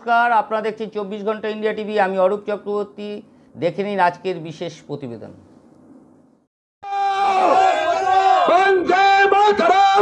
নমস্কার, আপনারা দেখছেন 24 ঘন্টা ইন্ডিয়া টিভি। আমি অরূপ চক্রবর্তী। দেখে নিন আজকের বিশেষ প্রতিবেদন। বন্দে মাতরম,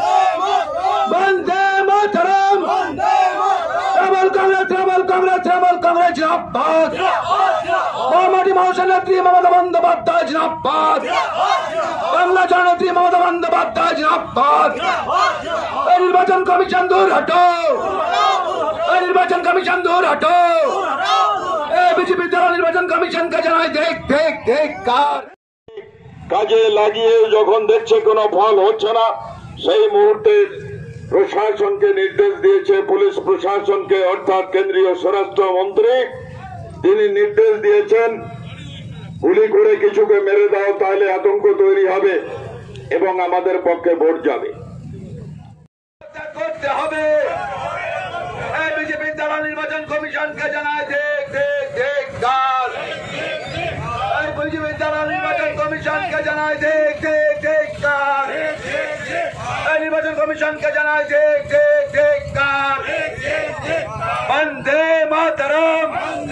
বন্দে মাতরম, তৃণমূল কংগ্রেস, তৃণমূল কংগ্রেস, তৃণমূল কংগ্রেস জিন্দাবাদ। মহামাটি মানুষের নেত্রী মমতা বন্দ্যোপাধ্যায় জিন্দাবাদ। বাংলা জননেত্রী মমতা বন্দ্যোপাধ্যায় জিন্দাবাদ। এই নির্বাচন কমিশন দূর হটো, এই নির্বাচন কমিশন দূর হটো। এই বিজেপি দ্বারা নির্বাচন কমিশনকে জানাই দেখ দেখ দেখ কার কাজে লাগিয়ে যখন দেখছে কোনো ফল হচ্ছে না, সেই মুহূর্তে প্রশাসনকে নির্দেশ দিয়েছে, পুলিশ প্রশাসনকে, অর্থাৎ কেন্দ্রীয় স্বরাষ্ট্রমন্ত্রী, তিনি নির্দেশ দিয়েছেন গুলি করে কিছুকে মেরে দাও, তাহলে আতঙ্ক তৈরি হবে এবং আমাদের পক্ষে ভোট যাবে। করতে হবে। বিজেপি দ্বারা নির্বাচন কমিশনকে জানায় দেখ দেখ দেখ কার। বিজেপি দ্বারা নির্বাচন কমিশনকে জানায় দেখ দেখ দেখ কার। নির্বাচন কমিশনকে জানায় দেখ দেখ দেখ কার। বন্দে মাতরম,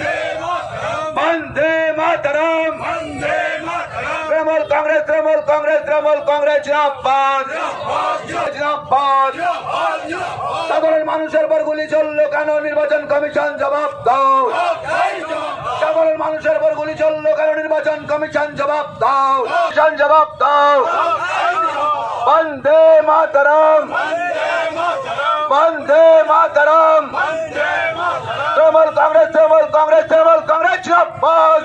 বন্দে মাতরম, তৃণমূল কংগ্রেস, তৃণমূল কংগ্রেস, তৃণমূল কংগ্রেস জিন্দাবাদ, জিন্দাবাদ। সাধারণ মানুষের উপর গুলি চললো কেন? নির্বাচন কমিশন জবাব দাও। সাধারণ মানুষের উপর গুলি চললো কেন? নির্বাচন কমিশন জবাব দাও, জবাব দাও। বন্দে মাতরম, বন্দে মাতরম, তৃণমূল কংগ্রেস, তৃণমূল কংগ্রেস, তৃণমূল কংগ্রেস জিন্দাবাদ।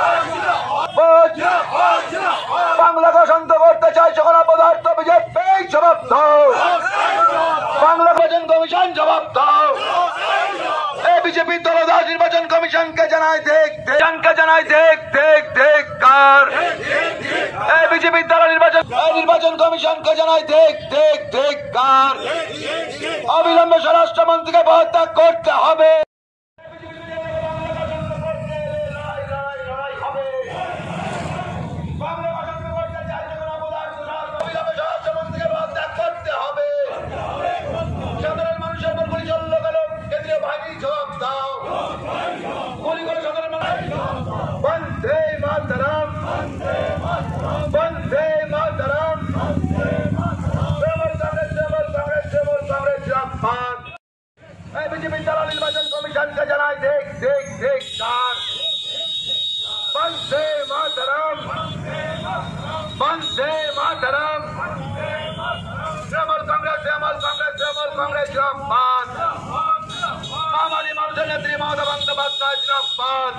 বাংলাকে শান্ত করতে চাইছে কোন পদার্থ বিজেপি জবাব দাও। বাংলা নির্বাচন কমিশন জবাব দাও। এই বিজেপি দলদাস নির্বাচন কমিশনকে জানায় দেখ দেখ, জানায় দেখ দেখ দেখ কার। এই বিজেপি দ্বারা নির্বাচন কমিশনকে জানায় দেখ দেখ দেখ কার। অবিলম্বে স্বরাষ্ট্রমন্ত্রীকে পদত্যাগ করতে হবে। বন্দে মাতরম, বন্দে মাতরম, তৃণমূল কংগ্রেস, তৃণমূল কংগ্রেস, তৃণমূল কংগ্রেস জিন্দাবাদ। এই বিজেপি দ্বারা নির্বাচন কমিশনকে জানায় দেখ দেখ দেখ কার। বন্দে মাতরম, বন্দে মাতরম, তৃণমূল কংগ্রেস, তৃণমূল কংগ্রেস, তৃণমূল কংগ্রেস জিন্দাবাদ। মহামাটি মানুষের নেত্রী মমতা বন্দ্যোপাধ্যায় জিন্দাবাদ।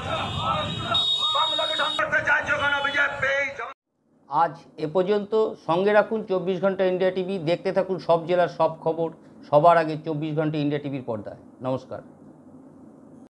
আজ এ পর্যন্ত। সঙ্গে রাখুন 24 ঘন্টা ইন্ডিয়া টিভি। দেখতে থাকুন সব জেলার সব খবর সবার আগে 24 ঘন্টা ইন্ডিয়া টিভির পর্দায়। নমস্কার।